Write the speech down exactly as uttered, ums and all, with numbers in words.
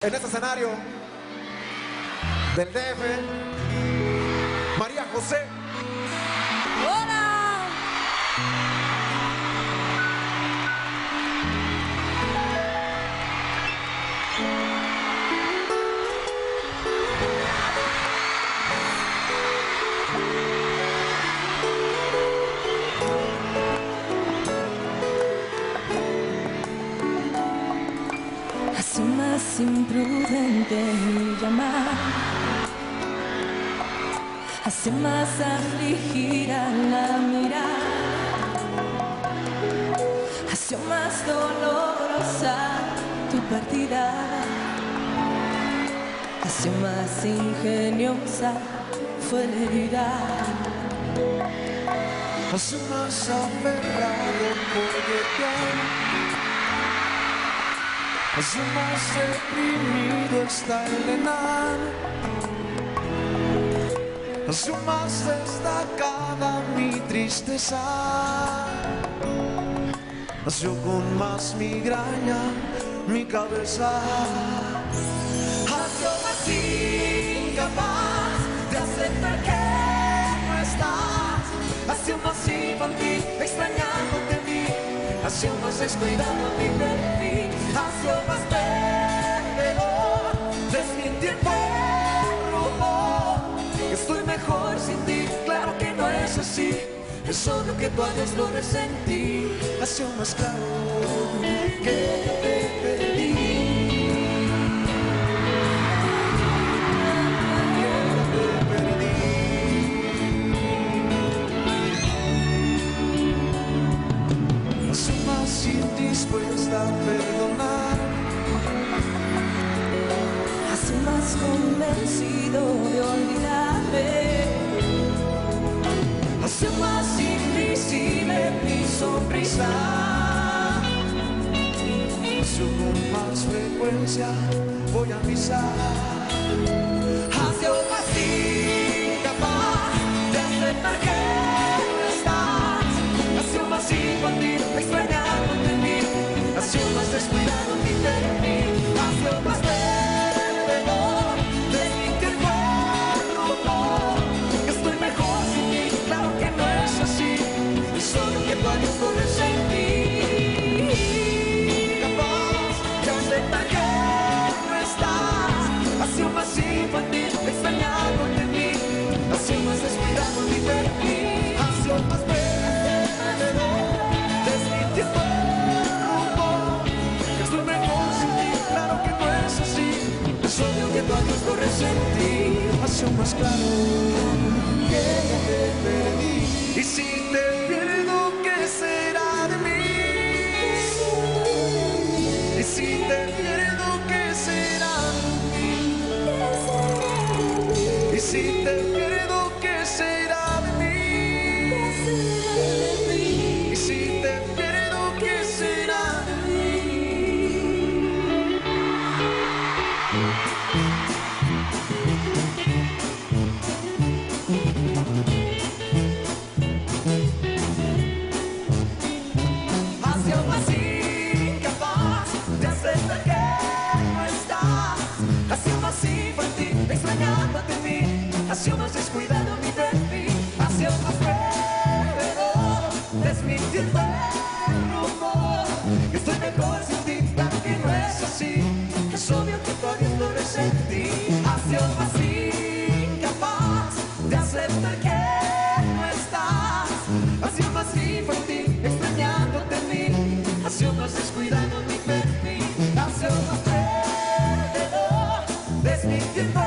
en este escenario del D F, María José. ¡Hola! Hace más imprudente mi llamar, hace más afligida la mirada, hace más dolorosa tu partida, hace más ingeniosa fue la herida, hace más aferrado por llegar, hace más deprimido está el enano, hace más destacada mi tristeza, nació con más migraña mi cabeza, nació más incapaz de aceptar que no estás, nació más infantil extrañándote a mí, nació más descuidado mi perfil, nació más perdedor, desmintiendo el rumor, que estoy mejor sin ti, claro que no es así, es obvio que tu adiós lo resentí, nació más claro que yo te perdí. Dispuesta a perdonar, hace más convencido de olvidarme, hace más invisible mi sonrisa, hace con más frecuencia voy a misa, hace más incapaz de aceptar que no estás, hace más infantil extrañándote en mí, hace más descuidado mi perfil, hace más perdedor, desmintiendo el rumor, que estoy mejor sin ti, claro que no es así, es solo que tu adiós lo resentí, capaz de aceptar que no estás, hace más infantil extrañándote en mí, hace más descuidado mi perfil, hace más perdedor, desmintiendo que tu adiós lo resentí, hace más claro que ya te perdí. y si te pierdo, ¿qué será de mí? Y si te pierdo, ¿qué será de mí? Y si te pierdo, ¿qué será de mí? Y si te pierdo, ¿qué será de mí? Hacia más descuidado mi perfil, hacia más perdedor, desmintiendo el rumor, que estoy mejor sin ti, claro que no es así, es obvio que tu adiós lo resentí, hacia más incapaz de aceptar que no estás, hacia más infantil extrañándote en mí, hacia más descuidado mi perfil, hacia más perdedor, desmintiendo